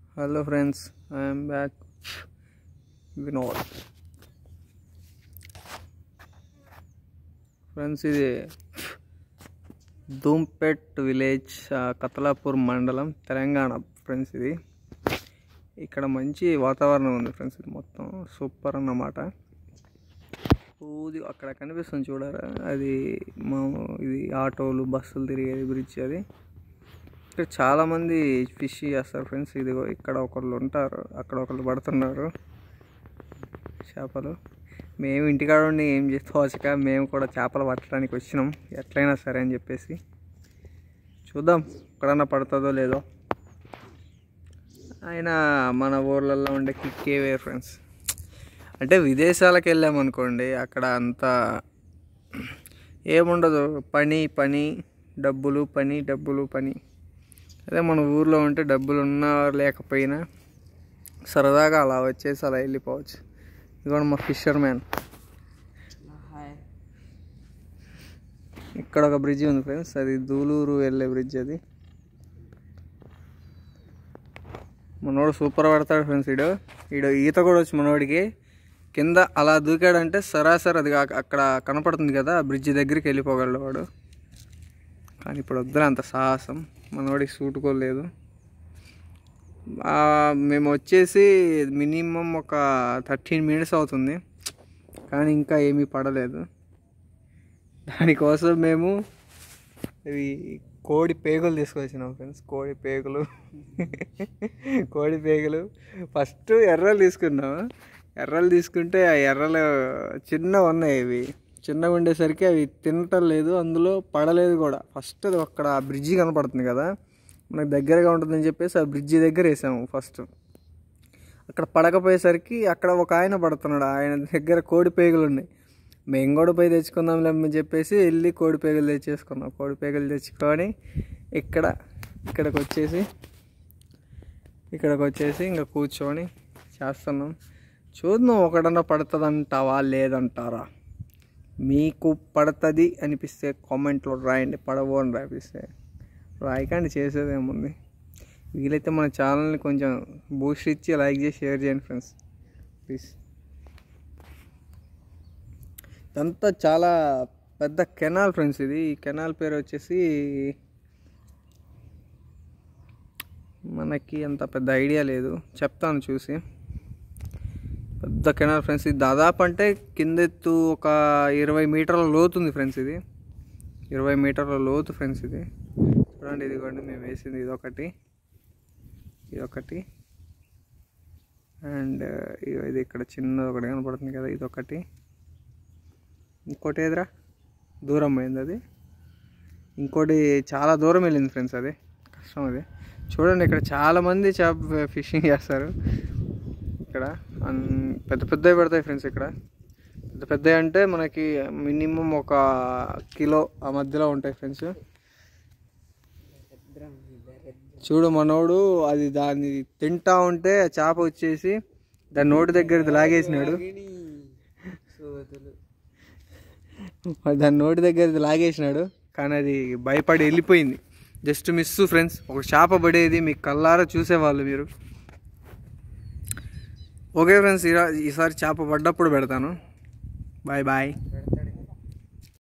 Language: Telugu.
Hello friends, I am back. Vinod. Friends ఇది ధూంపేట్ విలేజ్, కతలాపూర్ మండలం, తెలంగాణ. ఫ్రెండ్స్ ఇది ఇక్కడ మంచి వాతావరణం ఉంది ఫ్రెండ్స్. ఇది మొత్తం సూపర్ అన్నమాట. అక్కడ కనిపిస్తుంది చూడరా, అది ఇది ఆటోలు బస్సులు తిరిగేది బ్రిడ్జ్. అది ఇక్కడ చాలామంది ఫిష్ చేస్తారు ఫ్రెండ్స్. ఇది ఇక్కడ ఒకళ్ళు ఉంటారు, అక్కడ ఒకళ్ళు పడుతున్నారు చేపలు. మేము ఇంటికాడ ఉండి ఏం చేసుకోవచ్చుక, మేము కూడా చేపలు పట్టడానికి వచ్చినాం ఎట్లయినా సరే అని చెప్పేసి. చూద్దాం ఎక్కడన్నా పడుతుందో లేదో. అయినా మన ఊర్లలో ఉండే కిక్కే వేరు ఫ్రెండ్స్. అంటే విదేశాలకు వెళ్ళామనుకోండి, అక్కడ అంతా ఏముండదు, పని పని డబ్బులు, పని డబ్బులు పని. అదే మన ఊర్లో ఉంటే డబ్బులు ఉన్నా లేకపోయినా సరదాగా అలా వచ్చేసి అలా వెళ్ళిపోవచ్చు. ఇదిగోండి మా ఫిషర్ మ్యాన్. ఇక్కడ ఒక బ్రిడ్జ్ ఉంది ఫ్రెండ్స్, అది దూలూరు వెళ్ళే బ్రిడ్జ్. అది మనోడు సూపర్ పడతాడు ఫ్రెండ్స్. ఈడ ఈత కూడా వచ్చి మనోడికి. కింద అలా దూకాడంటే సరాసరి అది అక్కడ కనపడుతుంది కదా, ఆ బ్రిడ్జ్ దగ్గరికి వెళ్ళిపోగలడు వాడు. కానీ ఇప్పుడు వద్దులే అంత సాహసం, మనోడికి సూటుకోలేదు. మేము వచ్చేసి మినిమం ఒక 13 minutes అవుతుంది, కానీ ఇంకా ఏమీ పడలేదు. దానికోసం మేము ఇవి కోడి పేగులు తీసుకొచ్చినాం ఫ్రెండ్స్. కోడి పేగులు ఫస్ట్ ఎర్రలు తీసుకున్నాము. ఎర్రలు తీసుకుంటే ఆ ఎర్రలు చిన్నగా ఉన్నాయి. ఇవి చిన్నగా ఉండేసరికి అవి తినటం లేదు, అందులో పడలేదు కూడా. ఫస్ట్ అది అక్కడ ఆ బ్రిడ్జి కనపడుతుంది కదా, మనకు దగ్గరగా ఉంటుందని చెప్పేసి ఆ బ్రిడ్జి దగ్గర వేసాము ఫస్ట్. అక్కడ పడకపోయేసరికి అక్కడ ఒక ఆయన పడుతున్నాడు, ఆయన దగ్గర కోడి పేగులు ఉన్నాయి. మేము కూడా పోయి తెచ్చుకుందాంలే అని చెప్పేసి వెళ్ళి కోడి పేగులు తెచ్చేసుకున్నాం. కోడి పేగులు తెచ్చుకొని ఇక్కడికి వచ్చేసి ఇంకా కూర్చొని చేస్తున్నాం. చూద్దాం ఒకడన్నా పడుతుందంటావా లేదంటారా. మీకు పడుతుంది అనిపిస్తే కామెంట్లో రాయండి, పడవు అని రాపిస్తే రాయకండి, చేసేది ఏముంది. వీలైతే మన ఛానల్ని కొంచెం బూస్ట్ ఇచ్చి లైక్ చేసి షేర్ చేయండి ఫ్రెండ్స్ ప్లీజ్. ఇదంతా చాలా పెద్ద కెనాల్ ఫ్రెండ్స్. ఇది ఈ కెనాల్ పేరు వచ్చేసి మనకి అంత పెద్ద ఐడియా లేదు, చెప్తాను చూసి. పెద్ద కెనాల్ ఫ్రెండ్స్. ఇది దాదాపు అంటే కిందెత్తు ఒక 20 మీటర్ల లోతు ఉంది ఫ్రెండ్స్. ఇది 20 మీటర్ల లోతు ఫ్రెండ్స్. ఇది చూడండి, ఇదిగోండి మేము వేసింది ఇదొకటి అండ్ ఇది ఇక్కడ చిన్నది ఒకటి కనపడుతుంది కదా, ఇదొకటి. ఇంకోటి ఎదురా దూరం పోయింది, అది ఇంకోటి చాలా దూరం వెళ్ళింది ఫ్రెండ్స్. అది కష్టం. అది చూడండి, ఇక్కడ చాలామంది ఫిషింగ్ చేస్తారు. ఇక్కడ పెద్దవి పడతాయి ఫ్రెండ్స్. ఇక్కడ పెద్దవి అంటే మనకి మినిమం 1 కిలో ఆ మధ్యలో ఉంటాయి ఫ్రెండ్స్. చూడు మనోడు అది దాన్ని తింటా ఉంటే ఆ చేప వచ్చేసి దాని నోటి దగ్గర లాగేసినాడు. కానీ అది భయపడి వెళ్ళిపోయింది. Just miss friends. ఒక చేప పడేది మీకు కళ్ళారా చూసేవాళ్ళు మీరు. ఓకే ఫ్రెండ్స్, ఈసారి చేప పడ్డప్పుడు పెడతాను. బాయ్.